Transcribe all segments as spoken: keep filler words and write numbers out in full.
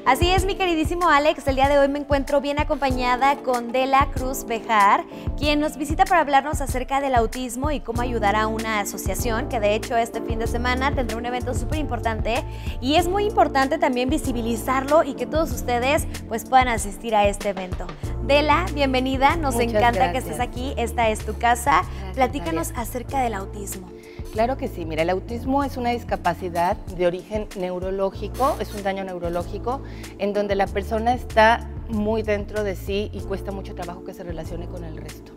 Así es, mi queridísimo Alex, el día de hoy me encuentro bien acompañada con Dela Cruz Bejar, quien nos visita para hablarnos acerca del autismo y cómo ayudar a una asociación, que de hecho este fin de semana tendrá un evento súper importante y es muy importante también visibilizarlo y que todos ustedes pues puedan asistir a este evento. Dela, bienvenida, nos Muchas encanta gracias. que estés aquí, esta es tu casa. Gracias, Platícanos María. acerca del autismo. Claro que sí, mira, el autismo es una discapacidad de origen neurológico, es un daño neurológico en donde la persona está muy dentro de sí y cuesta mucho trabajo que se relacione con el resto.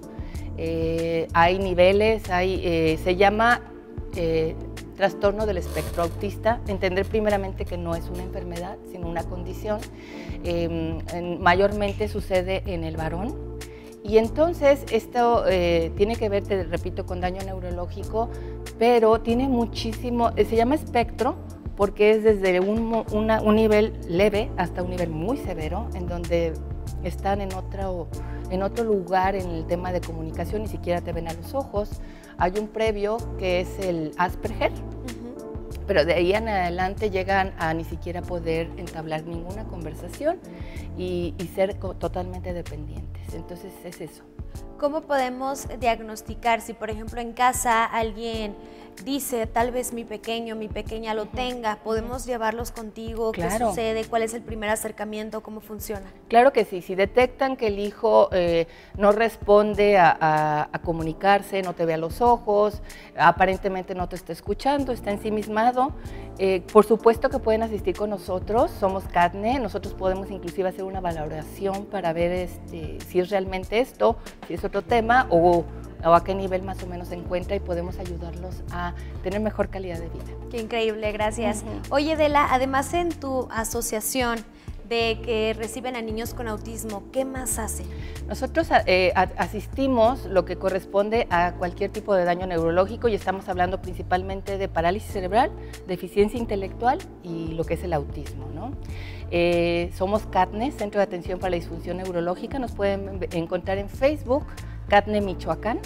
Eh, hay niveles, hay, eh, se llama eh, trastorno del espectro autista, entender primeramente que no es una enfermedad, sino una condición. Eh, en, mayormente sucede en el varón. Y entonces esto eh, tiene que ver, te repito, con daño neurológico, pero tiene muchísimo, se llama espectro porque es desde un, una, un nivel leve hasta un nivel muy severo, en donde están en otro, en otro lugar en el tema de comunicación, ni siquiera te ven a los ojos. Hay un previo que es el Asperger, pero de ahí en adelante llegan a ni siquiera poder entablar ninguna conversación y, y ser totalmente dependientes. Entonces es eso. ¿Cómo podemos diagnosticar si, por ejemplo, en casa alguien dice, tal vez mi pequeño, mi pequeña lo tenga? ¿Podemos llevarlos contigo? Claro. ¿Qué sucede? ¿Cuál es el primer acercamiento? ¿Cómo funciona? Claro que sí. Si detectan que el hijo eh, no responde a, a, a comunicarse, no te ve a los ojos, aparentemente no te está escuchando, está ensimismado, eh, por supuesto que pueden asistir con nosotros. Somos CADNE, nosotros podemos inclusive hacer una valoración para ver este, si es realmente esto, si es otro tema o, o a qué nivel más o menos se encuentra y podemos ayudarlos a tener mejor calidad de vida. Qué increíble, gracias. Uh-huh. Oye, Dela, además en tu asociación de que reciben a niños con autismo, ¿qué más hacen? Nosotros eh, asistimos lo que corresponde a cualquier tipo de daño neurológico y estamos hablando principalmente de parálisis cerebral, deficiencia intelectual y lo que es el autismo, ¿no? Eh, somos CADNE, Centro de Atención para la Disfunción Neurológica, nos pueden encontrar en Facebook, CADNE Michoacán,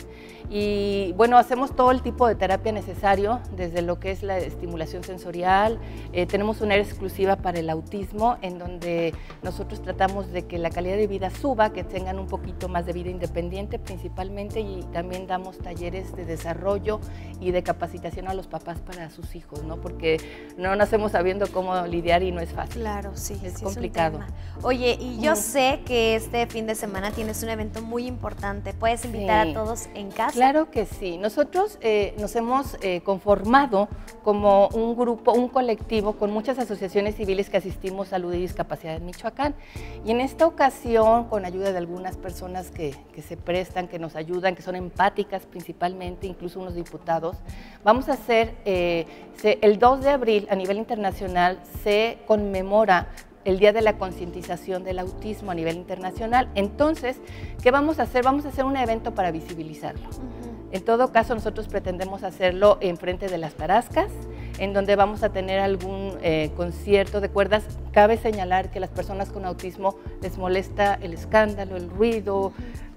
y bueno, hacemos todo el tipo de terapia necesario, desde lo que es la estimulación sensorial. Eh, tenemos una área exclusiva para el autismo, en donde nosotros tratamos de que la calidad de vida suba, que tengan un poquito más de vida independiente principalmente, y también damos talleres de desarrollo y de capacitación a los papás para sus hijos, ¿no? Porque no nacemos sabiendo cómo lidiar y no es fácil. Claro, sí, es sí, complicado. Es un tema. Oye, y yo mm. sé que este fin de semana tienes un evento muy importante. ¿Puedes invitar Sí. a todos en casa? Claro que sí. Nosotros eh, nos hemos eh, conformado como un grupo, un colectivo con muchas asociaciones civiles que asistimos a Salud y Discapacidad en Michoacán. Y en esta ocasión, con ayuda de algunas personas que, que se prestan, que nos ayudan, que son empáticas principalmente, incluso unos diputados, vamos a hacer, eh, se, el dos de abril a nivel internacional se conmemora el Día de la Concientización del Autismo a nivel internacional. Entonces, ¿qué vamos a hacer? Vamos a hacer un evento para visibilizarlo. Uh-huh. En todo caso, nosotros pretendemos hacerlo enfrente de las Tarascas, en donde vamos a tener algún eh, concierto de cuerdas. Cabe señalar que a las personas con autismo les molesta el escándalo, el ruido,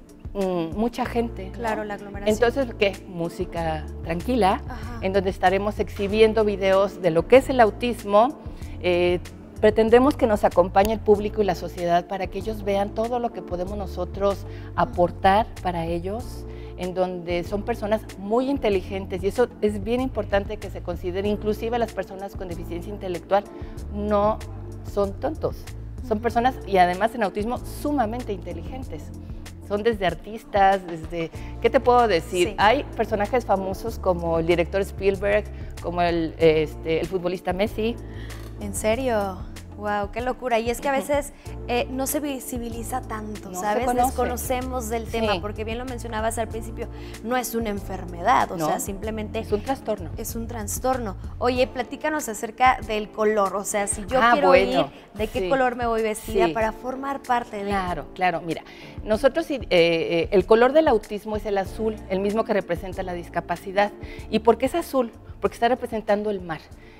mmm, mucha gente. Claro, ¿no? La aglomeración. Entonces, ¿qué? Música tranquila, Ajá. En donde estaremos exhibiendo videos de lo que es el autismo. Eh, Pretendemos que nos acompañe el público y la sociedad para que ellos vean todo lo que podemos nosotros aportar para ellos, en donde son personas muy inteligentes y eso es bien importante que se considere. Inclusive las personas con deficiencia intelectual no son tontos, son personas, y además en autismo, sumamente inteligentes. Son desde artistas, desde, ¿qué te puedo decir? Sí. Hay personajes famosos como el director Spielberg, como el, este, el futbolista Messi. ¿En serio? Wow, qué locura. Y es que a veces eh, no se visibiliza tanto, no ¿sabes? Desconocemos del tema, sí. porque bien lo mencionabas al principio, no es una enfermedad, o no, sea, simplemente es un trastorno. Es un trastorno. Oye, platícanos acerca del color, o sea, si yo ah, quiero bueno, ir, ¿de qué sí. color me voy vestida sí. para formar parte de? Claro, claro. Mira, nosotros, eh, eh, el color del autismo es el azul, el mismo que representa la discapacidad. ¿Y por qué es azul? Porque está representando el mar.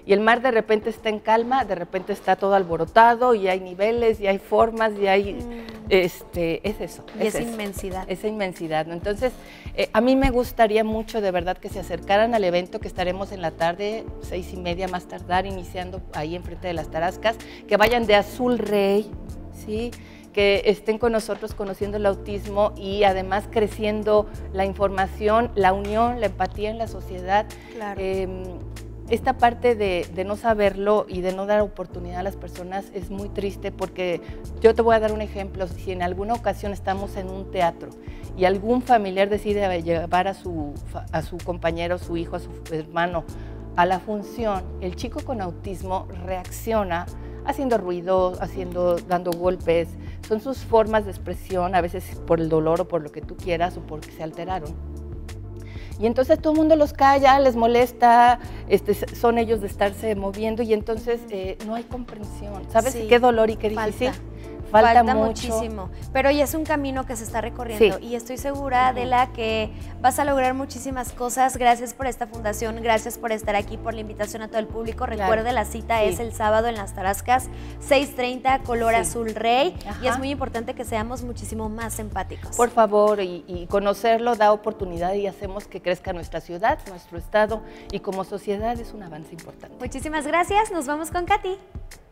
Y el mar de repente está en calma, de repente está todo alborotado y hay niveles y hay formas y hay, mm. este, es eso. Y es esa eso, inmensidad. Esa inmensidad, ¿no? Entonces, eh, a mí me gustaría mucho de verdad que se acercaran al evento, que estaremos en la tarde, seis y media más tardar, iniciando ahí enfrente de las Tarascas, que vayan de Azul Rey, ¿sí?, que estén con nosotros conociendo el autismo y además creciendo la información, la unión, la empatía en la sociedad. Claro. Eh, esta parte de, de no saberlo y de no dar oportunidad a las personas es muy triste, porque yo te voy a dar un ejemplo. Si en alguna ocasión estamos en un teatro y algún familiar decide llevar a su, a su compañero, a su hijo, a su hermano a la función, el chico con autismo reacciona haciendo ruido, haciendo, dando golpes. Son sus formas de expresión, a veces por el dolor o por lo que tú quieras o porque se alteraron. Y entonces todo el mundo los calla, les molesta, este, son ellos de estarse moviendo y entonces eh, no hay comprensión. ¿Sabes Sí, qué dolor y qué difícil? Falta. Falta, Falta mucho. muchísimo, pero ya es un camino que se está recorriendo Sí. y estoy segura, Adela, que vas a lograr muchísimas cosas. Gracias por esta fundación, gracias por estar aquí, por la invitación a todo el público. Recuerde, Claro. la cita Sí. es el sábado en las Tarascas, seis treinta, color Sí. azul rey, y es Ajá. muy importante que seamos muchísimo más empáticos. Por favor, y, y conocerlo da oportunidad y hacemos que crezca nuestra ciudad, nuestro estado, y como sociedad es un avance importante. Muchísimas gracias, nos vamos con Katy.